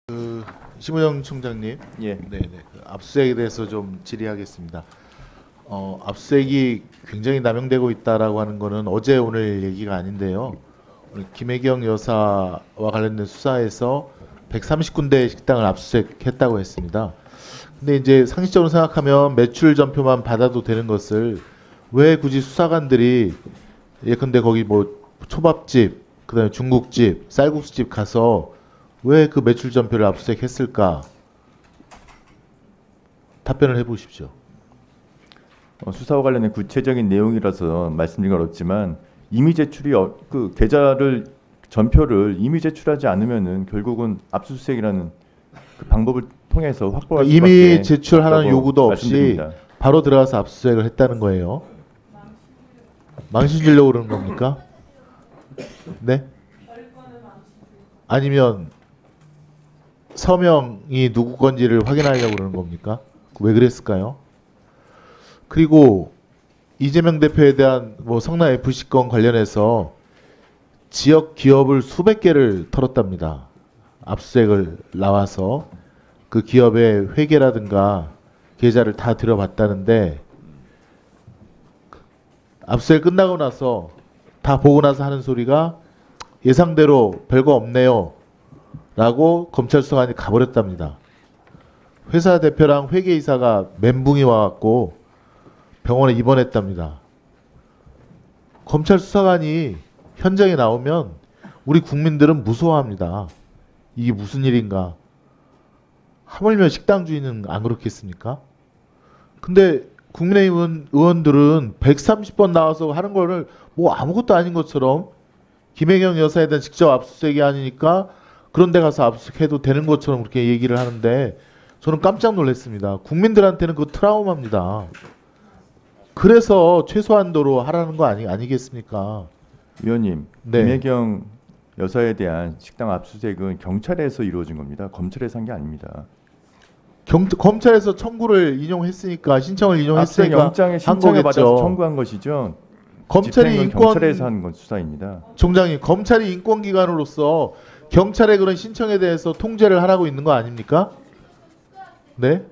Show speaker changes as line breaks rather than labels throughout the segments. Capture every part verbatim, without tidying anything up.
그 심우영 총장님,
예.
네네. 그 압수수색에 대해서 좀 질의하겠습니다. 어, 압수수색이 굉장히 남용되고 있다라고 하는 거는 어제 오늘 얘기가 아닌데요. 오늘 김혜경 여사와 관련된 수사에서 백삼십 군데 식당을 압수수색했다고 했습니다. 근데 이제 상식적으로 생각하면 매출 전표만 받아도 되는 것을 왜 굳이 수사관들이 예컨대 거기 뭐 초밥집, 그다음에 중국집, 쌀국수집 가서 왜 그 매출 전표를 압수수색했을까? 답변을 해보십시오.
어, 수사와 관련된 구체적인 내용이라서 말씀드리기 어렵지만 이미 제출이 어, 그 계좌를 전표를 이미 제출하지 않으면은 결국은 압수수색이라는 그 방법을 통해서 확보할 수밖에
이미 제출하라는 요구도 없이
말씀드립니다.
바로 들어가서 압수수색을 했다는 거예요. 망신 주려고 그러는 겁니까? 네? 아니면 서명이 누구 건지를 확인하려고 그러는 겁니까? 왜 그랬을까요? 그리고 이재명 대표에 대한 뭐 성남 에프씨 건 관련해서 지역 기업을 수백 개를 털었답니다. 압수수색을 나와서 그 기업의 회계라든가 계좌를 다 들여봤다는데 압수수색 끝나고 나서 다 보고 나서 하는 소리가 예상대로 별거 없네요 라고 검찰 수사관이 가버렸답니다. 회사 대표랑 회계이사가 멘붕이 와갖고 병원에 입원했답니다. 검찰 수사관이 현장에 나오면 우리 국민들은 무서워합니다. 이게 무슨 일인가. 하물며 식당 주인은 안 그렇겠습니까? 근데 국민의힘 의원들은 백삼십 번 나와서 하는 거를 뭐 아무것도 아닌 것처럼 김혜경 여사에 대한 직접 압수수색이 아니니까 그런 데 가서 압수수색해도 되는 것처럼 그렇게 얘기를 하는데 저는 깜짝 놀랐습니다. 국민들한테는 그 트라우마입니다. 그래서 최소한도로 하라는 거 아니, 아니겠습니까?
위원님,
네.
김혜경 여사에 대한 식당 압수수색은 경찰에서 이루어진 겁니다. 검찰에서 한 게 아닙니다.
경, 검찰에서 청구를 인용했으니까 신청을 인용했으니까
영장에
한
신청을 받아서
거겠죠.
청구한 것이죠.
검찰이
집행은
인권
경찰에서 하는 건 수사입니다.
총장님, 검찰이 인권기관으로서 경찰의 그런 신청에 대해서 통제를 하라고 있는 거 아닙니까? 네?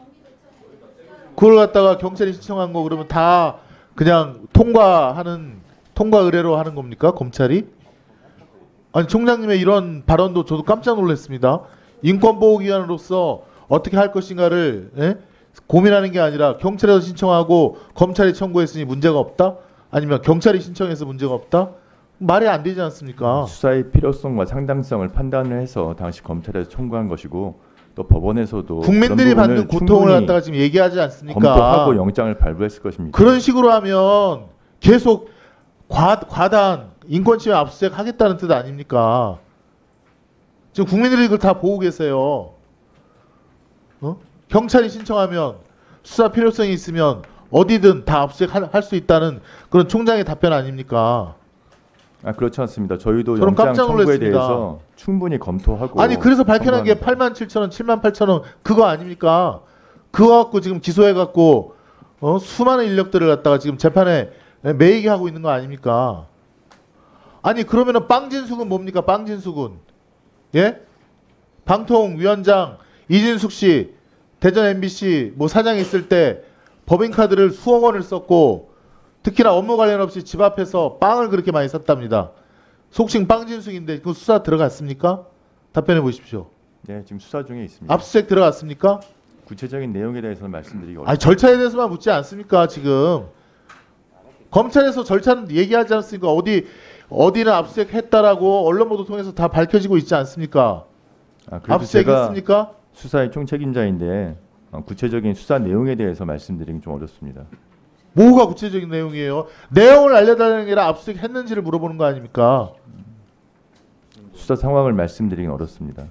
그걸 갖다가 경찰이 신청한 거 그러면 다 그냥 통과하는 통과 의뢰로 하는 겁니까? 검찰이? 아니 총장님의 이런 발언도 저도 깜짝 놀랐습니다. 인권보호기관으로서 어떻게 할 것인가를 예? 고민하는 게 아니라 경찰에서 신청하고 검찰이 청구했으니 문제가 없다? 아니면 경찰이 신청해서 문제가 없다? 말이 안 되지 않습니까?
수사의 필요성과 상당성을 판단을 해서 당시 검찰에서 청구한 것이고 또 법원에서도
국민들이 받는 고통을 갖다가 지금 얘기하지 않습니까?
검토하고 영장을 발부했을 것입니다.
그런 식으로 하면 계속 과, 과단 인권침해 압수수색 하겠다는 뜻 아닙니까? 지금 국민들이 그걸 다 보고 계세요. 어? 경찰이 신청하면 수사 필요성이 있으면 어디든 다 압수수색 할 수 있다는 그런 총장의 답변 아닙니까?
아 그렇지 않습니다. 저희도
저는
영장
깜짝
청구에
놀랐습니다.
대해서 충분히 검토하고
아니 그래서 밝혀낸 게
청구합니다.
팔만 칠천 원, 칠만 팔천 원 그거 아닙니까? 그거 갖고 지금 기소해갖고 어? 수많은 인력들을 갖다가 지금 재판에 매이게 하고 있는 거 아닙니까? 아니 그러면은 빵진숙은 뭡니까? 빵진숙은 예? 방통위원장 이진숙 씨 대전 엠비씨 뭐 사장 있을 때 법인카드를 수억 원을 썼고 특히나 업무 관련 없이 집 앞에서 빵을 그렇게 많이 샀답니다. 속칭 빵진숙인데 그 수사 들어갔습니까? 답변해 보십시오.
네, 지금 수사 중에 있습니다.
압수수색 들어갔습니까?
구체적인 내용에 대해서는 말씀드리기 어렵습니다.
아니 절차에 대해서만 묻지 않습니까? 지금 검찰에서 절차는 얘기하지 않습니까? 어디 어디는 압수수색 했다라고 언론 보도 통해서 다 밝혀지고 있지 않습니까?
아, 그래도
압수수색
제가
했습니까?
수사의 총책임자인데 어, 구체적인 수사 내용에 대해서 말씀드리기 좀 어렵습니다.
뭐가 구체적인 내용이에요? 내용을 알려달라는 게 아니라 압수수색 했는지를 물어보는 거 아닙니까?
수사 상황을 말씀드리긴 어렵습니다.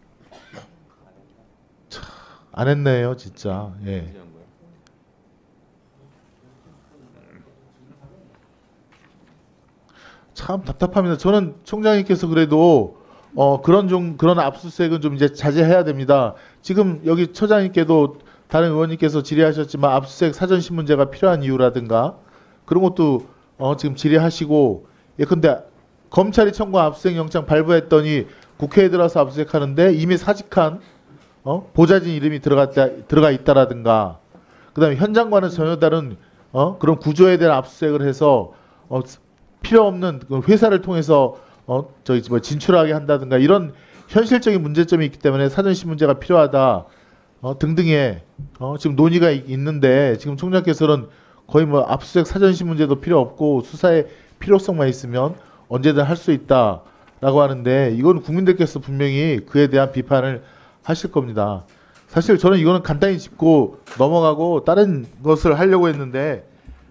안 했네요, 진짜. 예. 참 답답합니다. 저는 총장님께서 그래도 어 그런 좀 그런 압수수색은 좀 이제 자제해야 됩니다. 지금 여기 처장님께도 다른 의원님께서 질의하셨지만 압수수색 사전신문제가 필요한 이유라든가 그런 것도 어 지금 질의하시고 예컨대 검찰이 청구한 압수수색 영장 발부했더니 국회에 들어와서 압수수색하는데 이미 사직한 어? 보좌진 이름이 들어갔다 들어가 있다라든가, 그다음에 현장과는 전혀 다른 어? 그런 구조에 대한 압수수색을 해서 어, 필요 없는 그 회사를 통해서 어? 저기 뭐 진출하게 한다든가 이런 현실적인 문제점이 있기 때문에 사전신문제가 필요하다 어? 등등의 어? 지금 논의가 이- 있는데 지금 총장께서는 거의 뭐 압수수색 사전신문제도 필요 없고 수사의 필요성만 있으면 언제든 할 수 있다라고 하는데, 이건 국민들께서 분명히 그에 대한 비판을 하실 겁니다. 사실 저는 이거는 간단히 짚고 넘어가고 다른 것을 하려고 했는데,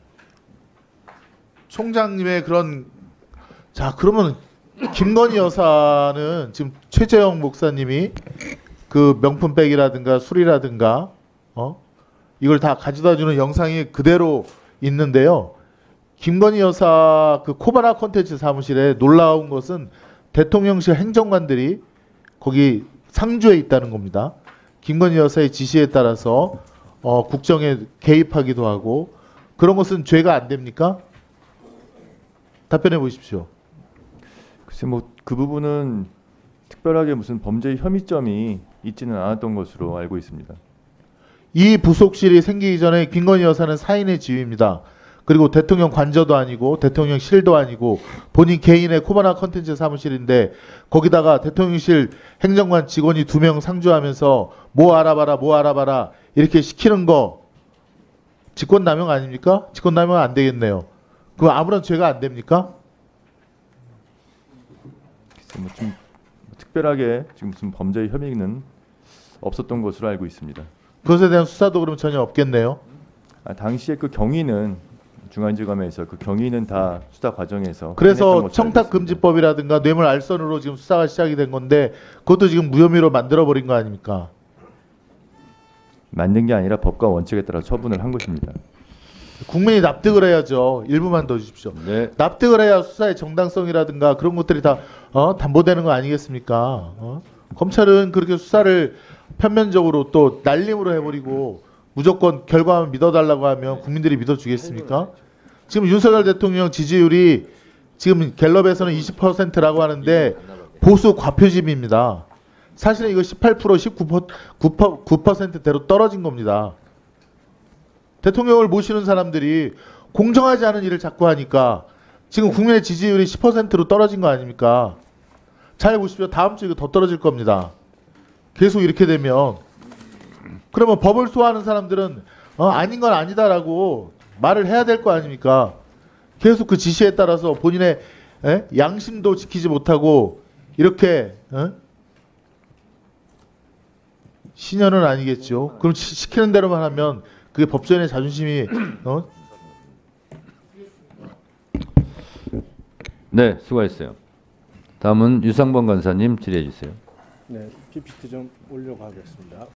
총장님의 그런, 자 그러면 김건희 여사는 지금 최재형 목사님이 그 명품백이라든가 술이라든가 어 이걸 다 가져다 주는 영상이 그대로 있는데요. 김건희 여사 그 코바나 콘텐츠 사무실에 놀라운 것은 대통령실 행정관들이 거기 상주에 있다는 겁니다. 김건희 여사의 지시에 따라서 어, 국정에 개입하기도 하고, 그런 것은 죄가 안 됩니까? 답변해 보십시오.
글쎄 뭐 그 부분은 특별하게 무슨 범죄 혐의점이 있지는 않았던 것으로 알고 있습니다.
이 부속실이 생기기 전에 김건희 여사는 사인의 지위입니다. 그리고 대통령 관저도 아니고 대통령실도 아니고 본인 개인의 코바나 컨텐츠 사무실인데, 거기다가 대통령실 행정관 직원이 두 명 상주하면서 뭐 알아봐라 뭐 알아봐라 이렇게 시키는 거 직권남용 아닙니까? 직권남용 안 되겠네요. 그럼 아무런 죄가 안 됩니까?
글쎄 뭐좀 특별하게 지금 무슨 범죄 혐의는 없었던 것으로 알고 있습니다.
그것에 대한 수사도 그럼 전혀 없겠네요.
아, 당시에 그 경위는 중앙지검에서 그 경위는 다 수사 과정에서
그래서
확인했던 것으로 알고 있습니다.
청탁금지법이라든가 뇌물 알선으로 지금 수사가 시작이 된 건데, 그것도 지금 무혐의로 만들어버린 거 아닙니까?
만든 게 아니라 법과 원칙에 따라 처분을 한 것입니다.
국민이 납득을 해야죠. 일부만 더 주십시오.
네.
납득을 해야 수사의 정당성이라든가 그런 것들이 다 어? 담보되는 거 아니겠습니까? 어? 검찰은 그렇게 수사를 편면적으로 또 날림으로 해버리고 무조건 결과만 믿어달라고 하면 국민들이 믿어주겠습니까? 지금 윤석열 대통령 지지율이 지금 갤럽에서는 이십 퍼센트라고 하는데 보수 과표집입니다. 사실은 이거 십팔 퍼센트, 십구 퍼센트대로 떨어진 겁니다. 대통령을 모시는 사람들이 공정하지 않은 일을 자꾸 하니까 지금 국민의 지지율이 십 퍼센트로 떨어진 거 아닙니까? 잘 보십시오. 다음 주에 이거 더 떨어질 겁니다. 계속 이렇게 되면. 그러면 법을 소화하는 사람들은 어, 아닌 건 아니다라고 말을 해야 될 거 아닙니까? 계속 그 지시에 따라서 본인의 에? 양심도 지키지 못하고 이렇게 어? 신현은 아니겠죠. 그럼 시, 시키는 대로만 하면 그게 법조인의 자존심이 어?
네, 수고했어요. 다음은 유상범 간사님 질의해 주세요.
네, 피피티 좀 올려가겠습니다.